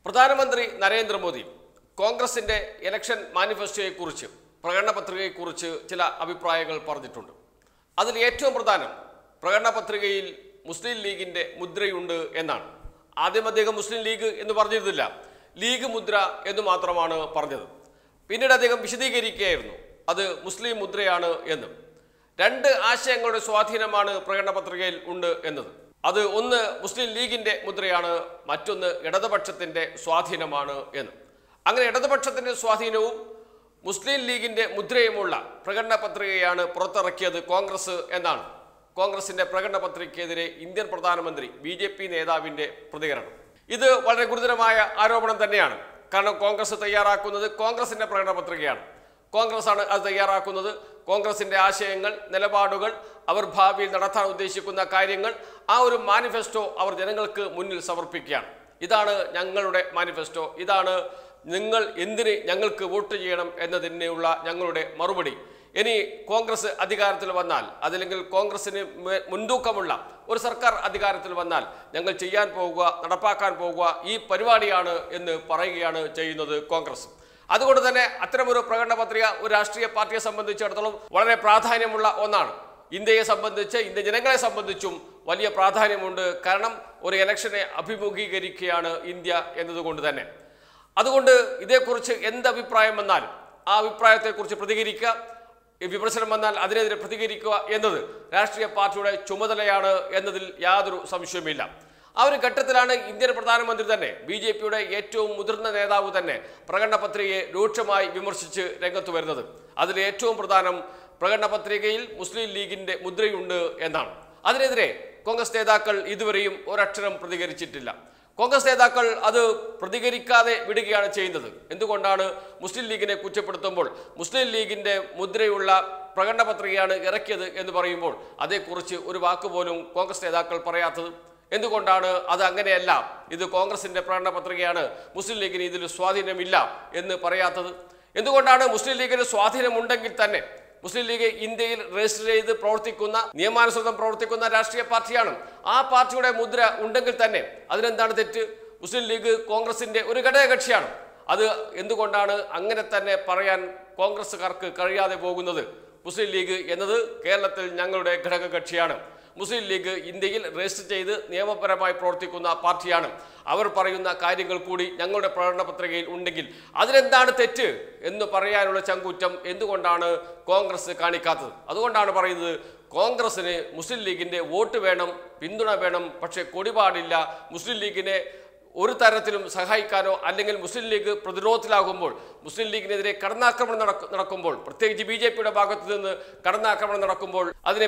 പ്രധാനമന്ത്രി നരേന്ദ്രമോദി കോൺഗ്രസിന്റെ ഇലക്ഷൻ മാനിഫെസ്റ്റോയെക്കുറിച്ച് പ്രകടന പത്രികയെക്കുറിച്ച് ചില അഭിപ്രായങ്ങൾ പറഞ്ഞിട്ടുണ്ട്. അതിൽ ഏറ്റവും പ്രധാനം പ്രകടന പത്രികയിൽ മുസ്ലിം ലീഗിന്റെ മുദ്രയുണ്ട് എന്നാണ്. ആദ്യം അദ്ദേഹം മുസ്ലിം ലീഗ് എന്ന് പറഞ്ഞിരുന്നില്ല, ലീഗ് മുദ്ര എന്ന് മാത്രമാണ് പറഞ്ഞത്. പിന്നീട് അദ്ദേഹം വിശദീകരിക്കുകയായിരുന്നു അത് മുസ്ലിം മുദ്രയാണ് എന്ന്. രണ്ട് ആശയങ്ങളുടെ സ്വാധീനമാണ് പ്രകടന പത്രികയിൽ ഉണ്ട് എന്നത്. അത് ഒന്ന് മുസ്ലിം ലീഗിന്റെ മുദ്രയാണ്, മറ്റൊന്ന് ഇടതുപക്ഷത്തിന്റെ സ്വാധീനമാണ് എന്ന്. അങ്ങനെ ഇടതുപക്ഷത്തിന്റെ സ്വാധീനവും മുസ്ലിം ലീഗിന്റെ മുദ്രയുമുള്ള പ്രകടന പത്രികയാണ് പുറത്തിറക്കിയത് കോൺഗ്രസ് എന്നാണ് കോൺഗ്രസിന്റെ പ്രകടന പത്രികയ്ക്കെതിരെ ഇന്ത്യൻ പ്രധാനമന്ത്രി BJP നേതാവിന്റെ പ്രതികരണം. ഇത് വളരെ ഗുരുതരമായ ആരോപണം തന്നെയാണ്. കാരണം കോൺഗ്രസ് തയ്യാറാക്കുന്നത് കോൺഗ്രസിന്റെ പ്രകടന പത്രികയാണ്. കോൺഗ്രസ് ആണ് അത് തയ്യാറാക്കുന്നത്. കോൺഗ്രസിന്റെ ആശയങ്ങൾ, നിലപാടുകൾ, അവർ ഭാവിയിൽ നടത്താൻ ഉദ്ദേശിക്കുന്ന കാര്യങ്ങൾ, ആ ഒരു മാനിഫെസ്റ്റോ അവർ ജനങ്ങൾക്ക് മുന്നിൽ സമർപ്പിക്കുകയാണ്. ഇതാണ് ഞങ്ങളുടെ മാനിഫെസ്റ്റോ, ഇതാണ് നിങ്ങൾ എന്തിന് ഞങ്ങൾക്ക് വോട്ട് ചെയ്യണം എന്നതിനുള്ള ഞങ്ങളുടെ മറുപടി. ഇനി കോൺഗ്രസ് അധികാരത്തിൽ വന്നാൽ, അതല്ലെങ്കിൽ കോൺഗ്രസിന് മുൻതൂക്കമുള്ള ഒരു സർക്കാർ അധികാരത്തിൽ വന്നാൽ ഞങ്ങൾ ചെയ്യാൻ പോകുക, നടപ്പാക്കാൻ പോകുക ഈ പരിപാടിയാണ് എന്ന് പറയുകയാണ് ചെയ്യുന്നത് കോൺഗ്രസ്. അതുകൊണ്ട് തന്നെ അത്തരമൊരു പ്രകടന പത്രിക ഒരു രാഷ്ട്രീയ പാർട്ടിയെ സംബന്ധിച്ചിടത്തോളം വളരെ പ്രാധാന്യമുള്ള ഒന്നാണ്. ഇന്ത്യയെ സംബന്ധിച്ച്, ഇന്ത്യൻ ജനങ്ങളെ സംബന്ധിച്ചും വലിയ പ്രാധാന്യമുണ്ട്. കാരണം ഒരു ഇലക്ഷനെ അഭിമുഖീകരിക്കുകയാണ് ഇന്ത്യ എന്നതുകൊണ്ട് തന്നെ. അതുകൊണ്ട് ഇതേക്കുറിച്ച് എന്തഭിപ്രായം വന്നാലും ആ അഭിപ്രായത്തെക്കുറിച്ച് പ്രതികരിക്കുക, വിമർശനം വന്നാൽ അതിനെതിരെ പ്രതികരിക്കുക എന്നത് രാഷ്ട്രീയ പാർട്ടിയുടെ ചുമതലയാണ് എന്നതിൽ യാതൊരു സംശയവുമില്ല. ആ ഒരു ഘട്ടത്തിലാണ് ഇന്ത്യൻ പ്രധാനമന്ത്രി തന്നെ, BJPയുടെ ഏറ്റവും മുതിർന്ന നേതാവ് തന്നെ പ്രകടന പത്രികയെ രൂക്ഷമായി വിമർശിച്ച് രംഗത്ത് വരുന്നത്. അതിൽ ഏറ്റവും പ്രധാനം പ്രകടന പത്രികയിൽ മുസ്ലിം ലീഗിന്റെ മുദ്രയുണ്ട് എന്നാണ്. അതിനെതിരെ കോൺഗ്രസ് നേതാക്കൾ ഇതുവരെയും ഒരക്ഷരം പ്രതികരിച്ചിട്ടില്ല. കോൺഗ്രസ് നേതാക്കൾ അത് പ്രതികരിക്കാതെ വിടുകയാണ് ചെയ്യുന്നത്. എന്തുകൊണ്ടാണ്? മുസ്ലിം ലീഗിനെ കുറ്റപ്പെടുത്തുമ്പോൾ മുസ്ലിം ലീഗിന്റെ മുദ്രയുള്ള പ്രകടന പത്രികയാണ് ഇറക്കിയത് എന്ന് പറയുമ്പോൾ അതേക്കുറിച്ച് ഒരു വാക്കുപോലും കോൺഗ്രസ് നേതാക്കൾ പറയാത്തത് എന്തുകൊണ്ടാണ്? അത് അങ്ങനെയല്ല, ഇത് കോൺഗ്രസിന്റെ പ്രകടന പത്രികയാണ്, മുസ്ലിം ലീഗിന് ഇതിൽ സ്വാധീനമില്ല എന്ന് പറയാത്തത് എന്തുകൊണ്ടാണ്? മുസ്ലിം ലീഗിന് സ്വാധീനമുണ്ടെങ്കിൽ തന്നെ മുസ്ലിം ലീഗ് ഇന്ത്യയിൽ രജിസ്റ്റർ ചെയ്ത് പ്രവർത്തിക്കുന്ന, നിയമാനുസൃതം പ്രവർത്തിക്കുന്ന രാഷ്ട്രീയ പാർട്ടിയാണ്. ആ പാർട്ടിയുടെ മുദ്ര ഉണ്ടെങ്കിൽ തന്നെ അതിനെന്താണ് തെറ്റ്? മുസ്ലിം ലീഗ് കോൺഗ്രസിന്റെ ഒരു ഘടകകക്ഷിയാണ്. അത് എന്തുകൊണ്ടാണ് അങ്ങനെ തന്നെ പറയാൻ കോൺഗ്രസ്സുകാർക്ക് കഴിയാതെ പോകുന്നത്? മുസ്ലിം ലീഗ് എന്നത് കേരളത്തിൽ ഞങ്ങളുടെ ഘടകകക്ഷിയാണ്. മുസ്ലിം ലീഗ് ഇന്ത്യയിൽ രജിസ്റ്റർ ചെയ്ത് നിയമപരമായി പ്രവർത്തിക്കുന്ന പാർട്ടിയാണ്. അവർ പറയുന്ന കാര്യങ്ങൾ കൂടി ഞങ്ങളുടെ പ്രകടന പത്രികയിൽ ഉണ്ടെങ്കിൽ അതിനെന്താണ് തെറ്റ് എന്ന് പറയാനുള്ള ചങ്കൂറ്റം എന്തുകൊണ്ടാണ് കോൺഗ്രസ് കാണിക്കാത്തത്? അതുകൊണ്ടാണ് പറയുന്നത്, കോൺഗ്രസിന് മുസ്ലിം ലീഗിന്റെ വോട്ട് വേണം, പിന്തുണ വേണം, പക്ഷേ കൊടിപാടില്ല. മുസ്ലിം ലീഗിനെ ഒരു തരത്തിലും സഹായിക്കാനോ അല്ലെങ്കിൽ മുസ്ലിം ലീഗ് പ്രതിരോധത്തിലാകുമ്പോൾ, മുസ്ലിം ലീഗിനെതിരെ കടന്നാക്രമണം നടക്കുമ്പോൾ, പ്രത്യേകിച്ച് BJPയുടെ ഭാഗത്തു നിന്ന് കടന്നാക്രമണം നടക്കുമ്പോൾ അതിനെ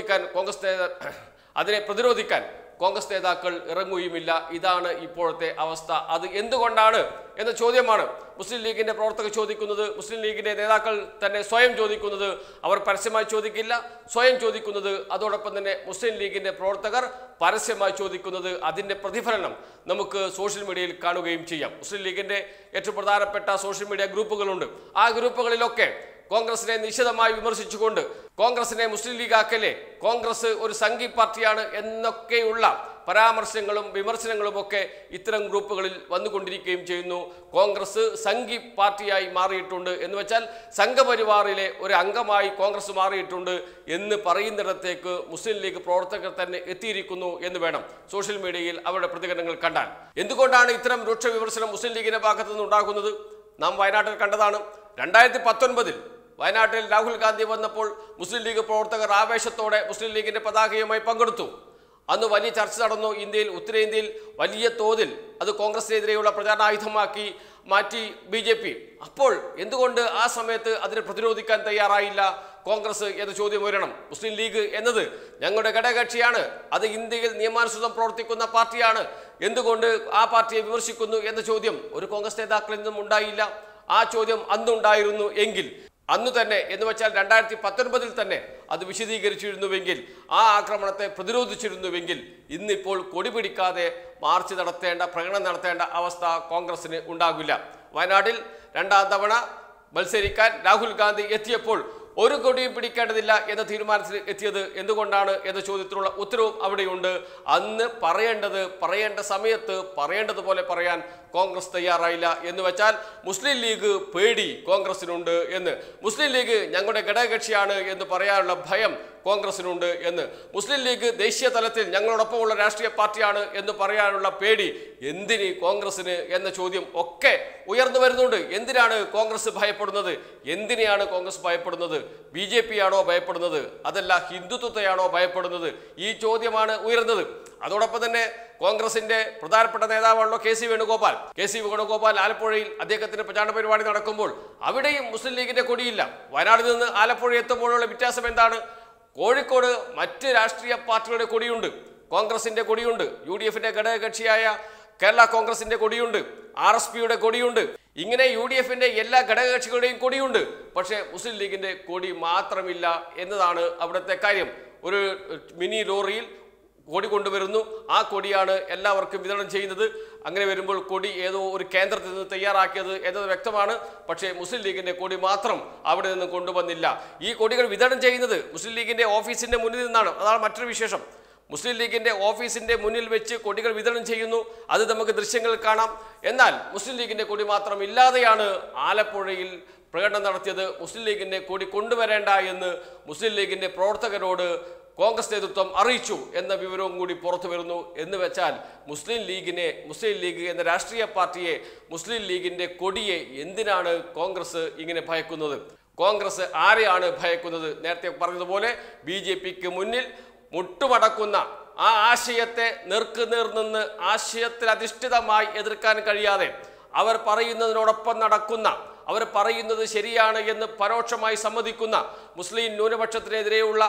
പ്രതിരോധിക്കാൻ കോൺഗ്രസ് നേതാക്കൾ ഇറങ്ങുകയുമില്ല. ഇതാണ് ഇപ്പോഴത്തെ അവസ്ഥ. അത് എന്തുകൊണ്ടാണ് എന്ന ചോദ്യമാണ് മുസ്ലിം ലീഗിന്റെ പ്രവർത്തകർ ചോദിക്കുന്നത്, മുസ്ലിം ലീഗിന്റെ നേതാക്കൾ തന്നെ സ്വയം ചോദിക്കുന്നത്. അവർ പരസ്യമായി ചോദിക്കില്ല, സ്വയം ചോദിക്കുന്നത്. അതോടൊപ്പം തന്നെ മുസ്ലിം ലീഗിന്റെ പ്രവർത്തകർ പരസ്യമായി ചോദിക്കുന്നത്. അതിന്റെ പ്രതിഫലനം നമുക്ക് സോഷ്യൽ മീഡിയയിൽ കാണുകയും ചെയ്യാം. മുസ്ലിം ലീഗിന്റെ ഏറ്റവും പ്രധാനപ്പെട്ട സോഷ്യൽ മീഡിയ ഗ്രൂപ്പുകളുണ്ട്. ആ ഗ്രൂപ്പുകളിലൊക്കെ കോൺഗ്രസിനെ നിശിതമായി വിമർശിച്ചുകൊണ്ട് കോൺഗ്രസിനെ മുസ്ലിം ലീഗ് ആക്കല്ലേ, കോൺഗ്രസ് ഒരു സംഘി പാർട്ടിയാണ് എന്നൊക്കെയുള്ള പരാമർശങ്ങളും വിമർശനങ്ങളും ഒക്കെ ഇത്തരം ഗ്രൂപ്പുകളിൽ വന്നുകൊണ്ടിരിക്കുകയും ചെയ്യുന്നു. കോൺഗ്രസ് സംഘി പാർട്ടിയായി മാറിയിട്ടുണ്ട് എന്ന് വെച്ചാൽ സംഘപരിവാറിലെ ഒരു അംഗമായി കോൺഗ്രസ് മാറിയിട്ടുണ്ട് എന്ന് പറയുന്നിടത്തേക്ക് മുസ്ലിം ലീഗ് പ്രവർത്തകർ തന്നെ എത്തിയിരിക്കുന്നു എന്ന് വേണം സോഷ്യൽ മീഡിയയിൽ അവരുടെ പ്രതികരണങ്ങൾ കണ്ടാൽ. എന്തുകൊണ്ടാണ് ഇത്തരം രൂക്ഷ വിമർശനം മുസ്ലിം ലീഗിന്റെ ഭാഗത്തു നിന്ന് ഉണ്ടാകുന്നത്? നാം വയനാട്ടിൽ കണ്ടതാണ്. 2019 വയനാട്ടിൽ രാഹുൽ ഗാന്ധി വന്നപ്പോൾ മുസ്ലിം ലീഗ് പ്രവർത്തകർ ആവേശത്തോടെ മുസ്ലിം ലീഗിന്റെ പതാകയുമായി പങ്കെടുത്തു. അന്ന് വലിയ ചർച്ച നടന്നു. ഇന്ത്യയിൽ, ഉത്തരേന്ത്യയിൽ വലിയ തോതിൽ അത് കോൺഗ്രസിനെതിരെയുള്ള പ്രചാരണായുധമാക്കി മാറ്റി BJP. അപ്പോൾ എന്തുകൊണ്ട് ആ സമയത്ത് അതിനെ പ്രതിരോധിക്കാൻ തയ്യാറായില്ല കോൺഗ്രസ് എന്ന ചോദ്യം ഉയരണം. മുസ്ലിം ലീഗ് എന്നത് ഞങ്ങളുടെ ഘടകകക്ഷിയാണ്, അത് ഇന്ത്യയിൽ നിയമാനുസൃതം പ്രവർത്തിക്കുന്ന പാർട്ടിയാണ്, എന്തുകൊണ്ട് ആ പാർട്ടിയെ വിമർശിക്കുന്നു എന്ന ചോദ്യം ഒരു കോൺഗ്രസ് നേതാക്കളിൽ നിന്നും ഉണ്ടായില്ല. ആ ചോദ്യം അന്നുണ്ടായിരുന്നു എങ്കിൽ അന്ന് തന്നെ, എന്ന് വെച്ചാൽ 2019 തന്നെ അത് വിശദീകരിച്ചിരുന്നുവെങ്കിൽ, ആ ആക്രമണത്തെ പ്രതിരോധിച്ചിരുന്നുവെങ്കിൽ ഇന്നിപ്പോൾ കൊടി പിടിക്കാതെ മാർച്ച് നടത്തേണ്ട, പ്രകടനം നടത്തേണ്ട അവസ്ഥ കോൺഗ്രസിന് ഉണ്ടാകില്ല. വയനാട്ടിൽ 2ാം തവണ മത്സരിക്കാൻ രാഹുൽ ഗാന്ധി എത്തിയപ്പോൾ ഒരു കൊടിയും പിടിക്കേണ്ടതില്ല എന്ന തീരുമാനത്തിൽ എത്തിയത് എന്തുകൊണ്ടാണ് എന്ന ചോദ്യത്തിനുള്ള ഉത്തരവും അവിടെയുണ്ട്. അന്ന് പറയേണ്ട സമയത്ത് പറയേണ്ടതുപോലെ പറയാൻ കോൺഗ്രസ് തയ്യാറായില്ല എന്ന് വെച്ചാൽ മുസ്ലിം ലീഗ് പേടി കോൺഗ്രസിനുണ്ട് എന്ന്, മുസ്ലിം ലീഗ് ഞങ്ങളുടെ ഘടകകക്ഷിയാണ് എന്ന് പറയാനുള്ള ഭയം കോൺഗ്രസിനുണ്ട് എന്ന്, മുസ്ലിം ലീഗ് ദേശീയ തലത്തിൽ ഞങ്ങളോടൊപ്പമുള്ള രാഷ്ട്രീയ പാർട്ടിയാണ് എന്ന് പറയാനുള്ള പേടി എന്തിന് കോൺഗ്രസിന് എന്ന ചോദ്യം ഒക്കെ ഉയർന്നു വരുന്നുണ്ട്. എന്തിനാണ് കോൺഗ്രസ് ഭയപ്പെടുന്നത്? എന്തിനെയാണ് കോൺഗ്രസ് ഭയപ്പെടുന്നത്? BJP ആണോ ഭയപ്പെടുന്നത്? അതല്ല ഹിന്ദുത്വത്തെയാണോ ഭയപ്പെടുന്നത്? ഈ ചോദ്യമാണ് ഉയർന്നത്. അതോടൊപ്പം തന്നെ കോൺഗ്രസിന്റെ പ്രധാനപ്പെട്ട നേതാവാണല്ലോ കെ സി വേണുഗോപാൽ. ആലപ്പുഴയിൽ അദ്ദേഹത്തിന്റെ പ്രചാരണ പരിപാടി നടക്കുമ്പോൾ അവിടെയും മുസ്ലിം ലീഗിന്റെ കൊടിയില്ല. വയനാട് നിന്ന് ആലപ്പുഴ എത്തുമ്പോഴുള്ള വ്യത്യാസം എന്താണ്? കോഴിക്കോട് മറ്റ് രാഷ്ട്രീയ പാർട്ടികളുടെ കൊടിയുണ്ട്, കോൺഗ്രസിന്റെ കൊടിയുണ്ട്, UDFന്റെ ഘടകകക്ഷിയായ കേരള കോൺഗ്രസിന്റെ കൊടിയുണ്ട്, RSPയുടെ കൊടിയുണ്ട്, ഇങ്ങനെ UDFന്റെ എല്ലാ ഘടകകക്ഷികളുടെയും കൊടിയുണ്ട്. പക്ഷേ മുസ്ലിം ലീഗിന്റെ കൊടി മാത്രമില്ല എന്നതാണ് അവിടുത്തെ കാര്യം. ഒരു മിനി ലോറിയിൽ കൊടി കൊണ്ടുവരുന്നു, ആ കൊടിയാണ് എല്ലാവർക്കും വിതരണം ചെയ്യുന്നത്. അങ്ങനെ വരുമ്പോൾ കൊടി ഏതോ ഒരു കേന്ദ്രത്തിൽ നിന്ന് തയ്യാറാക്കിയത് എന്നത് വ്യക്തമാണ്. പക്ഷേ മുസ്ലിം ലീഗിന്റെ കൊടി മാത്രം അവിടെ നിന്ന് കൊണ്ടുവന്നില്ല. ഈ കൊടികൾ വിതരണം ചെയ്യുന്നത് മുസ്ലിം ലീഗിന്റെ ഓഫീസിന്റെ മുന്നിൽ നിന്നാണ്. അതാണ് മറ്റൊരു വിശേഷം. മുസ്ലിം ലീഗിന്റെ ഓഫീസിന്റെ മുന്നിൽ വെച്ച് കൊടികൾ വിതരണം ചെയ്യുന്നു, അത് നമുക്ക് ദൃശ്യങ്ങൾ കാണാം. എന്നാൽ മുസ്ലിം ലീഗിന്റെ കൊടി മാത്രം ഇല്ലാതെയാണ് ആലപ്പുഴയിൽ പ്രകടനം നടത്തിയത്. മുസ്ലിം ലീഗിന്റെ കൊടി കൊണ്ടുവരേണ്ട എന്ന് മുസ്ലിം ലീഗിന്റെ പ്രവർത്തകരോട് കോൺഗ്രസ് നേതൃത്വം അറിയിച്ചു എന്ന വിവരവും കൂടി പുറത്തു വരുന്നു. എന്ന് വെച്ചാൽ മുസ്ലിം ലീഗ് എന്ന രാഷ്ട്രീയ പാർട്ടിയെ, മുസ്ലിം ലീഗിന്റെ കൊടിയെ എന്തിനാണ് കോൺഗ്രസ് ഇങ്ങനെ ഭയക്കുന്നത്? കോൺഗ്രസ് ആരെയാണ് ഭയക്കുന്നത്? നേരത്തെ പറഞ്ഞതുപോലെ BJPക്ക് മുന്നിൽ മുട്ടുമടക്കുന്ന ആ ആശയത്തെ നേർക്കുനേർ നിന്ന് ആശയത്തിൽ അധിഷ്ഠിതമായി എതിർക്കാൻ കഴിയാതെ അവർ പറയുന്നതിനോടൊപ്പം നടക്കുന്ന, അവർ പറയുന്നത് ശരിയാണ് എന്ന് പരോക്ഷമായി സമ്മതിക്കുന്ന മുസ്ലിം ന്യൂനപക്ഷത്തിനെതിരെയുള്ള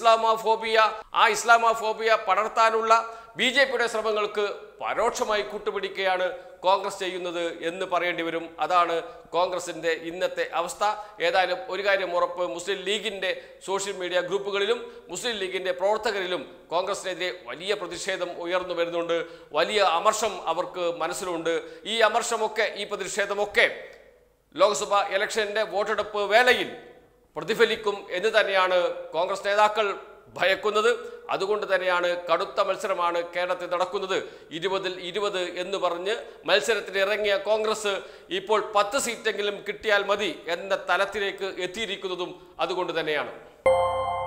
ഇസ്ലാമോഫോബിയ പടർത്താനുള്ള BJPയുടെ ശ്രമങ്ങൾക്ക് പരോക്ഷമായി കൂട്ടുപിടിക്കുകയാണ് കോൺഗ്രസ് ചെയ്യുന്നത് എന്ന് പറയേണ്ടി വരും. അതാണ് കോൺഗ്രസിന്റെ ഇന്നത്തെ അവസ്ഥ. ഏതായാലും ഒരു കാര്യം ഉറപ്പ്, മുസ്ലിം ലീഗിന്റെ സോഷ്യൽ മീഡിയ ഗ്രൂപ്പുകളിലും മുസ്ലിം ലീഗിന്റെ പ്രവർത്തകരിലും കോൺഗ്രസിനെതിരെ വലിയ പ്രതിഷേധം ഉയർന്നു വരുന്നുണ്ട്. വലിയ അമർഷം അവർക്ക് മനസ്സിലുണ്ട്. ഈ അമർഷമൊക്കെ, ഈ പ്രതിഷേധമൊക്കെ ലോക്സഭാ ഇലക്ഷന്റെ വോട്ടെടുപ്പ് വേളയിൽ പ്രതിഫലിക്കും എന്ന് തന്നെയാണ് കോൺഗ്രസ് നേതാക്കൾ ഭയക്കുന്നത്. അതുകൊണ്ട് തന്നെയാണ് കടുത്ത മത്സരമാണ് കേരളത്തിൽ നടക്കുന്നത്. 20-20 എന്ന് പറഞ്ഞ് മത്സരത്തിന് ഇറങ്ങിയ കോൺഗ്രസ് ഇപ്പോൾ 10 സീറ്റെങ്കിലും കിട്ടിയാൽ മതി എന്ന തലത്തിലേക്ക് എത്തിയിരിക്കുന്നതും അതുകൊണ്ട് തന്നെയാണ്.